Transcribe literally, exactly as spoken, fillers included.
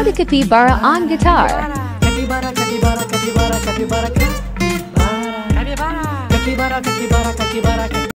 Play the capybara on guitar. Capybara, capybara, capybara, capybara, capybara, capybara, capybara, capybara, capybara.